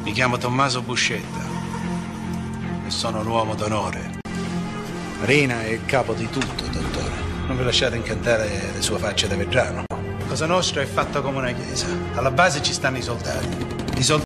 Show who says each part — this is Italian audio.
Speaker 1: Mi chiamo Tommaso Buscetta e sono un uomo d'onore. Marina è il capo di tutto, dottore. Non vi lasciate incantare le sue facce da Vergiano. Cosa Nostra è fatta come una chiesa. Alla base ci stanno i soldati.